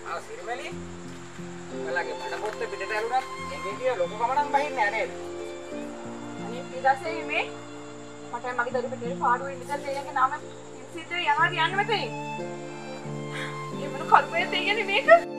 ආ සිරිමලි ඔයාලගේ බඩ පොත්ත පිටට ඇරුණත් එංගෙඩිය ලොකු කමනක් බහින්නේ නැහැ නේද? අනේ ඊටසේ මේ මට මගේ දරු පිටේ පාඩුවේ ඉඳලා දෙයගේ නම සිද්ධ යනවා කියන්න මෙතේ. මේ මොන කල්පයේ තියෙන්නේ මේක?